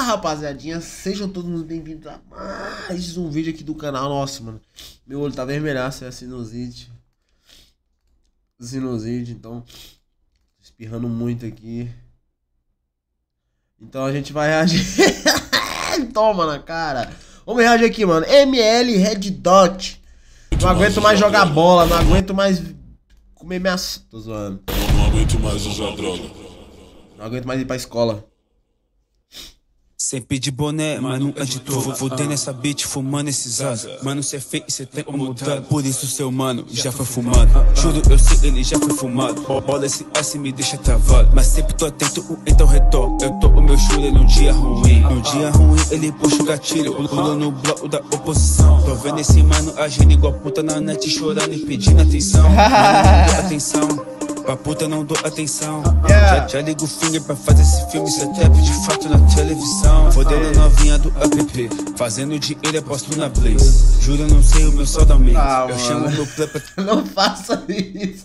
Fala, rapaziadinha, sejam todos muito bem-vindos a mais um vídeo aqui do canal. Nossa, mano, meu olho tá vermelhaço, é a sinusite. Então, espirrando muito aqui. Então a gente vai reagir. Toma na cara. Vamos reagir aqui, mano. ML Red Dot. Não aguento mais jogar bola, não aguento mais comer minhas... Tô zoando. Não aguento mais usar droga. Não aguento mais ir pra escola. Sempre de boné, mano, antes tu Fudendo nessa beat, fumando esses asa. Mano, cê é feio e cê tem mudado. Por isso seu mano já foi fumado. Juro, eu sei, ele já foi fumado. Bola esse ice me deixa travado. Mas sempre tô atento, então retorno. Eu tô o meu shooter num dia ruim. No dia ruim, ele puxa o gatilho. Pula no bloco da oposição. Tô vendo esse mano agindo igual puta na net, chorando e pedindo atenção. Mano, não dou atenção. Pra puta não dou atenção. Já ligo o finger pra fazer esse filme. Cê trap de fato na televisão. Fodendo a novinha do app. Fazendo dinheiro eu posto na Blaze. Juro, eu não sei o meu saldo aumenta. Eu chamo meu play pra... Não faça isso.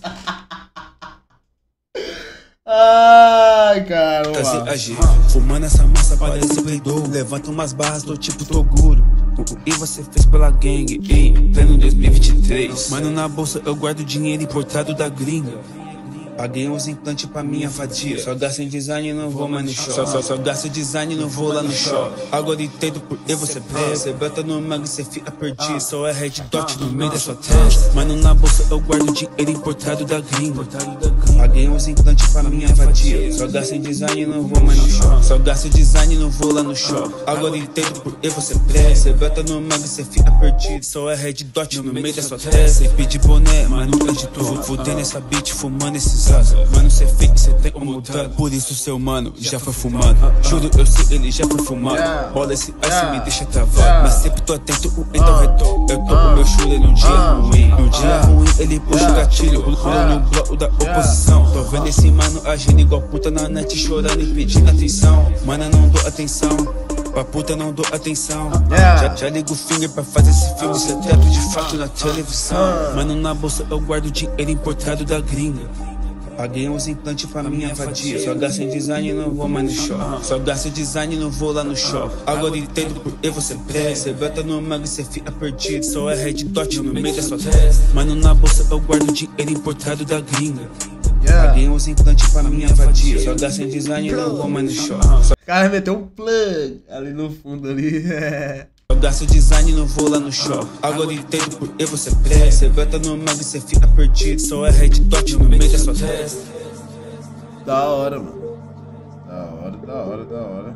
Ai, cara. Fazer agir. Fumando essa massa parece Play-Doh. Levanta umas barras do tipo Toguro. E você fez pela gangue em pleno 2023. Mano, na bolsa eu guardo dinheiro importado da gringa. Paguei uns implantes pra minha vadia. Só gasto em design e não vou mais no show. Só gasto design e não vou lá no show. Agora entendo por que você prega. Cê bota no mag e cê fica perdido. Só é red dot no meio da sua testa. Mano, na bolsa eu guardo dinheiro importado da gringa. Paguei uns implantes pra minha vadia. Só gasto em design e não vou mais no show. Só gasto design e não vou lá no show. Agora entendo por que você prega. Cê bota no mag e cê fica perdido. Só é red dot no meio da sua testa. Cê pede boné, mano, antes tu Fudendo essa beat, fumando esses. Mano, cê é feio, cê tem mudado. Por isso seu mano já foi fumado. Juro, eu sei, ele já foi fumado. Bola esse ice me deixa travado. Mas sempre tô atento, então retorno. Eu tô com meu shooter num dia ruim. No dia ruim, ele puxa o gatilho. Pula no bloco da oposição. Tô vendo esse mano agindo igual puta na net, chorando e pedindo atenção. Mano, não dou atenção. Pra puta não dou atenção. Já ligo o finger pra fazer esse filme. Cê trap de fato na televisão. Mano, na bolsa eu guardo dinheiro importado da gringa. Paguei uns implantes pra minha vadia. Só gasto em design e não vou mais no show. Só gasto design e não vou lá no show. Agora entendo por que você prega. Cê bota no mag e cê fica perdido. Só é red dot no meio da sua testa. Mano, na bolsa eu guardo dinheiro importado da gringa. Paguei uns implantes pra minha vadia. Só gasto em design e não vou mais no show. O cara meteu um plug ali no fundo ali. Eu gasto design e não vou lá no show. Agora entendo por que você prega. Cê bota no mag e cê fica perdido. Só é red dot no meio da sua testa. Da hora, mano. Da hora.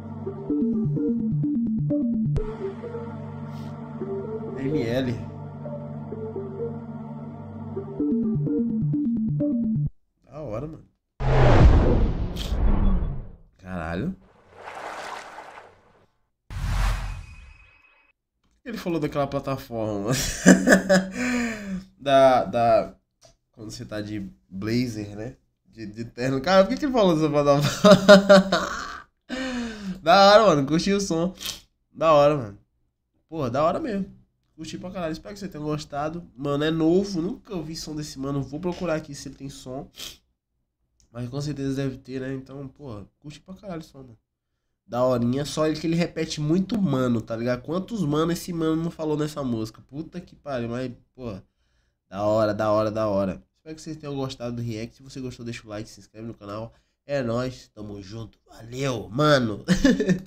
ML. Da hora, mano. Caralho. Ele falou daquela plataforma quando você tá de blazer, né? De terno. Cara, por que ele falou dessa plataforma? Da hora, mano. Curti o som. Da hora, mano. Porra, da hora mesmo. Curti pra caralho. Espero que você tenha gostado. Mano, é novo. Nunca ouvi som desse mano. Vou procurar aqui se ele tem som. Mas com certeza deve ter, né? Então, porra, curti pra caralho o som, mano. Da horinha, só ele que ele repete muito mano, tá ligado? Quantos mano esse mano não falou nessa música? Puta que pariu, mas, porra, da hora. Espero que vocês tenham gostado do react. Se você gostou, deixa o like, se inscreve no canal. É nóis, tamo junto. Valeu, mano!